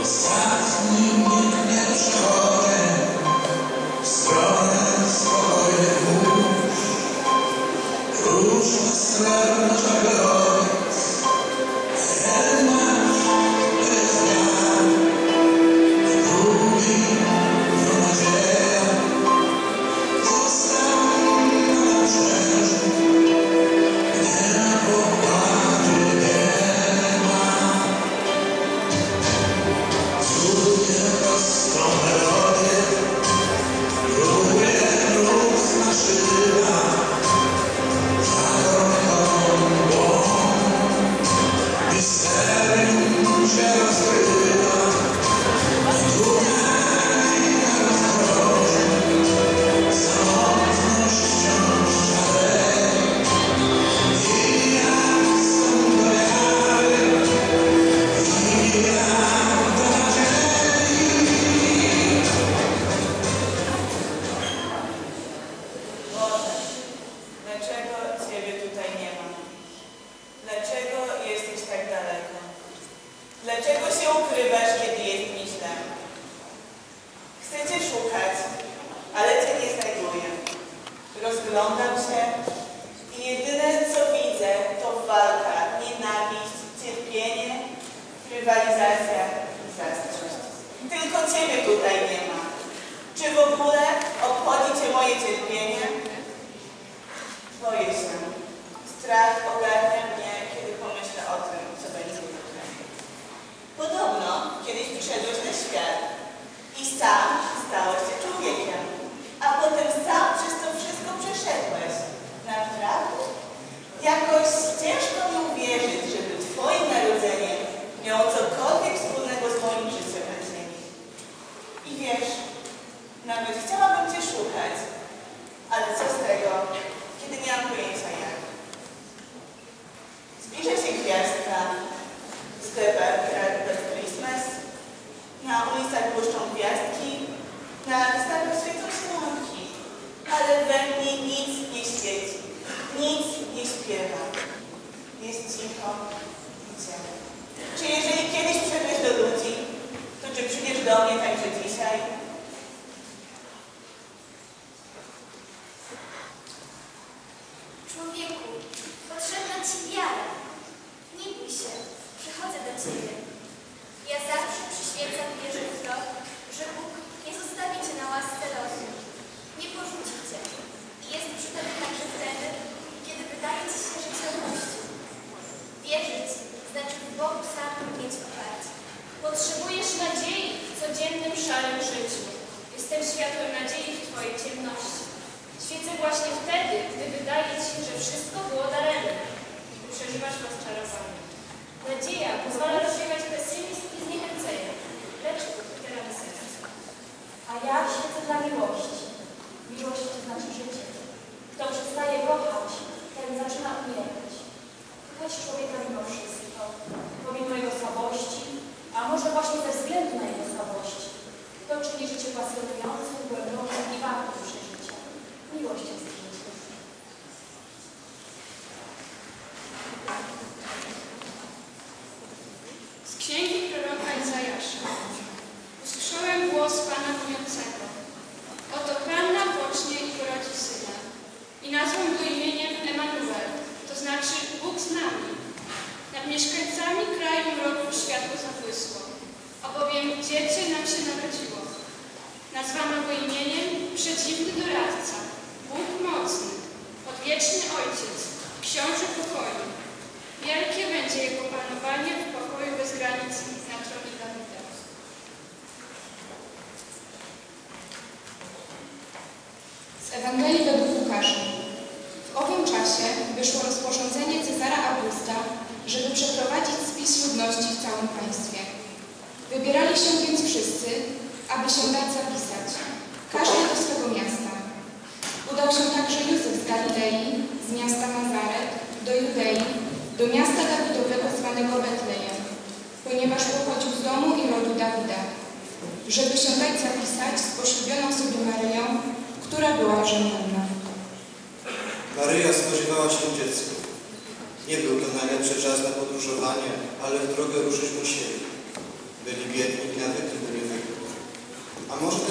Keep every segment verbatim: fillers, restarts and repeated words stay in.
Nie był to najlepszy czas na podróżowanie, ale w drogę ruszyć musieli. Byli biedni i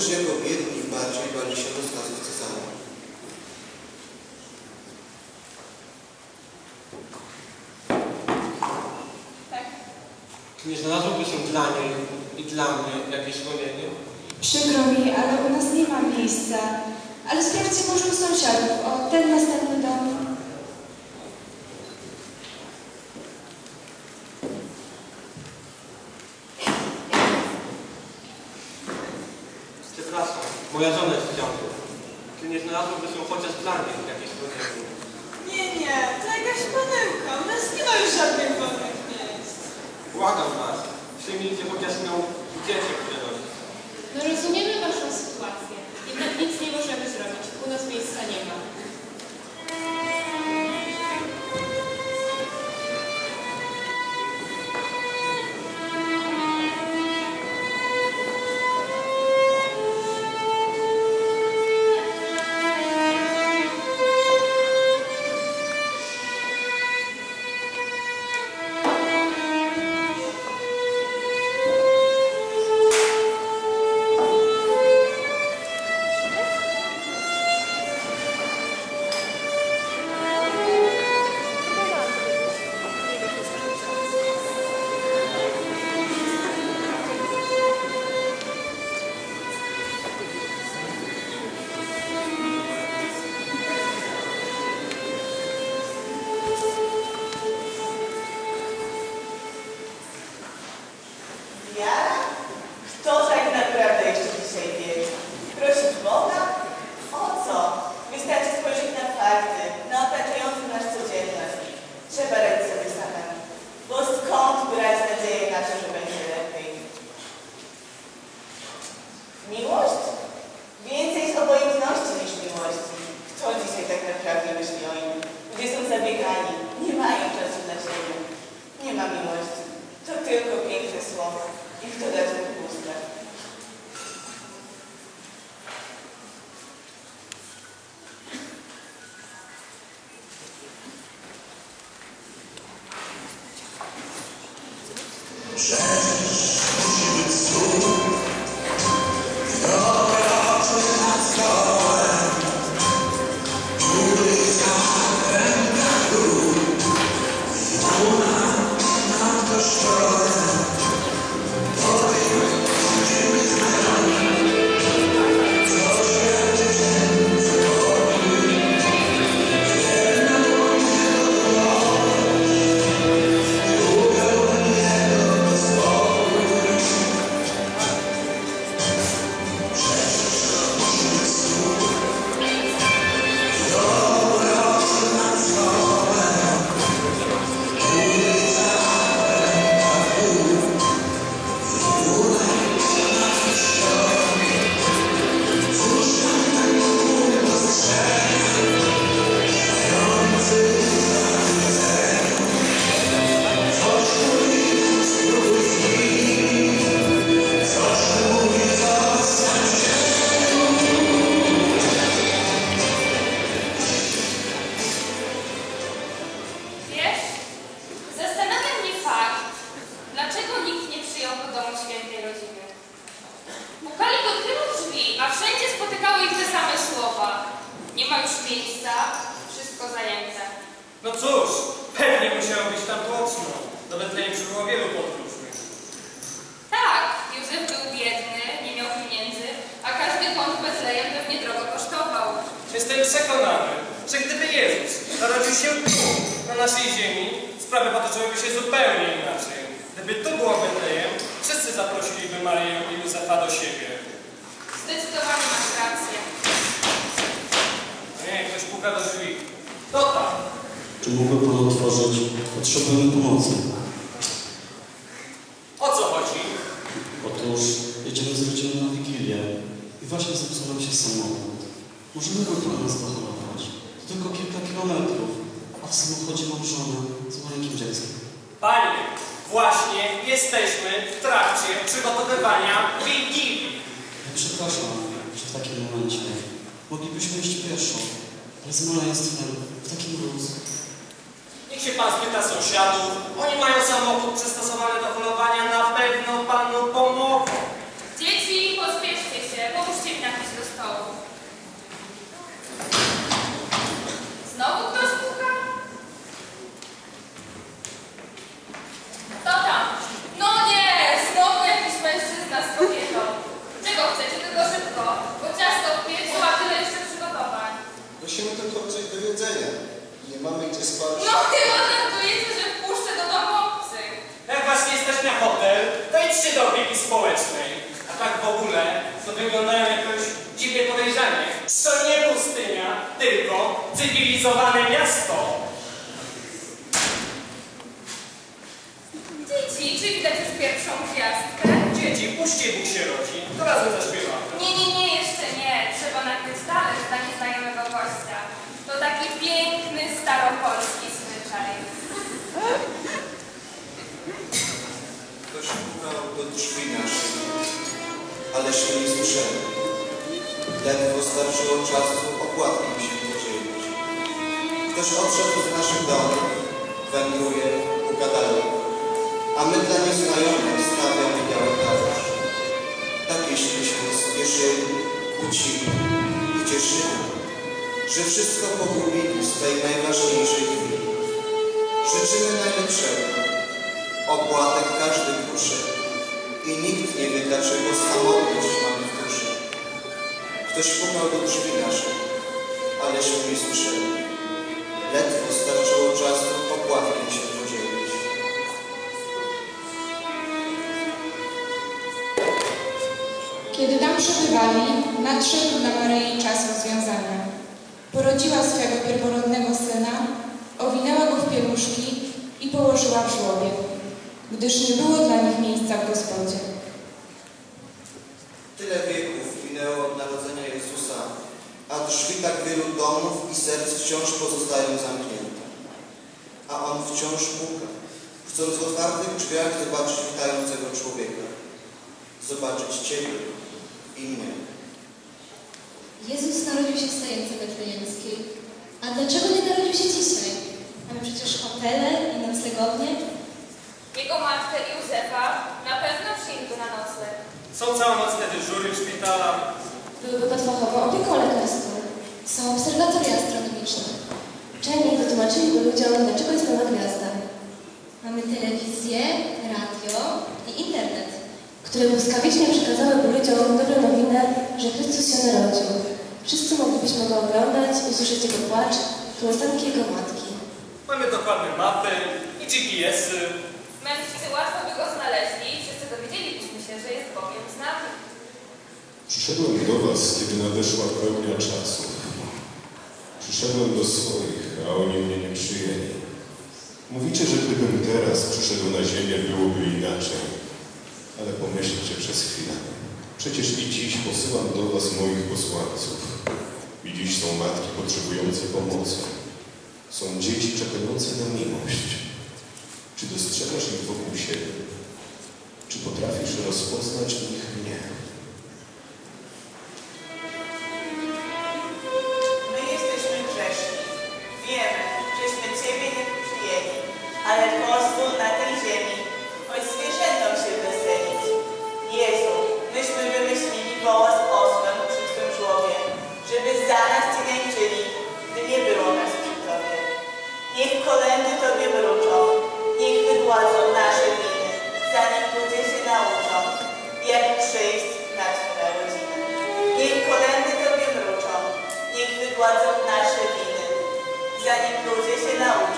też jako biedni bardziej bali się rozkazów Cezara. Tak. Czy nie znalazłoby się dla niej i dla mnie jakieś schronienie? Przykro mi, ale u nas nie ma miejsca. Ale sprawdźcie może u sąsiadów. O, ten następny dom. Przepraszam, moja żona jest w ciąży. Czy nie znalazłoby się chociaż dla niej jakieś schronienie? Nie, nie, to jakaś pomyłka. U nas nie ma już żadnych wolnych miejsc. Błagam was, przyjmijcie chociaż miał dziecię, które rodzi. No rozumiemy waszą sytuację, jednak nic nie możemy zrobić. U nas miejsca nie ma. Czy mógłby Pan otworzyć? Potrzebujemy pomocy. O co chodzi? Otóż jedziemy z rodziną na Wigilię i właśnie zepsuł nam się samochód. Możemy go Pan nas pochorować. To tylko kilka kilometrów, a w samochodzie mam żonę z maleńkim dzieckiem. Panie, właśnie jesteśmy w trakcie przygotowywania Wigilii. Ja przepraszam, że w takim momencie moglibyśmy iść pieszo, ale z maleństwem w takim mróz. Niech się Pan spyta sąsiadów. Oni mają samochód przystosowany do holowania. Na pewno Panu pomogą. Dzieci, pospieszcie się, pomóżcie tak w ogóle, to wyglądają jakoś dziwnie podejrzanie. To nie pustynia, tylko cywilizowane miasto. Dzieci, czy widać już pierwszą gwiazdkę? Dzieci, puśćcie Bóg się rodzi, to razem zaśpiewamy. Nie, nie, nie, jeszcze nie. Trzeba nakryć talerz dla nieznajomego gościa. To taki piękny, staropolski zwyczaj. Ktoś pukał do drzwi naszych, ale się nie słyszeli. Ledwo starczyło czasu opłatkiem się podzielić. Ktoś odszedł z naszych domów, wędruje, puka dalej, a my dla nieznajomych stawiamy biały talerz. Takieśmy się spieszyli, kłócili i cieszyli, że wszystko pogubili z tej najważniejszej chwili. Życzymy najlepszego, opłatek każdy kruszy i nikt nie wie, dlaczego samotność mamy w duszy. Ktoś pukał do drzwi naszych, ale się nie słyszeli. Ledwo starczyło czasu opłatkiem się podzielić. Kiedy tam przebywali, nadszedł dla Maryi czas rozwiązania. Porodziła swego pierworodnego syna, owinęła go w pieluszki i położyła w żłobie, gdyż nie było dla nich miejsca w gospodzie. Tyle wieków minęło od narodzenia Jezusa, a drzwi tak wielu domów i serc wciąż pozostają zamknięte. A On wciąż puka, chcąc w otwartych drzwiach zobaczyć witającego człowieka, zobaczyć Ciebie i mnie. Jezus narodził się w stajence betlejemskiej. A dlaczego nie narodził się dzisiaj? Mamy przecież hotele i noclegownie. Jego matkę i Józefa na pewno przyjęli go na nocleg. Są całonocne dyżury w szpitalach. Byłyby podfachowe opiekun lekarską. Są obserwatoria astronomiczne. Uczeni wytłumaczyliby ludziom, dlaczego jest nowa gwiazda. Mamy telewizję, radio i internet, które błyskawicznie przekazałyby ludziom dobrą nowinę, że Chrystus się narodził. Wszyscy moglibyśmy go oglądać, usłyszeć jego płacz, kołysanki jego matki. Mamy dokładne mapy i G P S-y. Mędrcy łatwo by go znaleźli i wszyscy dowiedzielibyśmy się, że jest Bogiem z nami. Przyszedłem do was, kiedy nadeszła pełnia czasów. Przyszedłem do swoich, a oni mnie nie przyjęli. Mówicie, że gdybym teraz przyszedł na ziemię, byłoby inaczej. Ale pomyślcie przez chwilę. Przecież i dziś posyłam do was moich posłańców. I dziś są matki potrzebujące pomocy. Są dzieci czekające na miłość. Czy dostrzegasz ich wokół siebie? Czy potrafisz rozpoznać w nich mnie? My jesteśmy grzeszni. Wiemy, żeśmy Ciebie nie przyjęli, ale pozwól na tej ziemi, choć zwierzętom się weselić. Jezu, myśmy wymyślili woła z osłem przy Twym żłobie, żeby za nas Cię nęczyli, gdy nie było nas przy Tobie. Niech kolędy Tobie wróczą, niech wygładzą nasze winy, zanim ludzie się nauczą, jak przyjść na Twoje narodziny. Niech kolędy Tobie mruczą, niech wygładzą nasze winy, zanim ludzie się nauczą,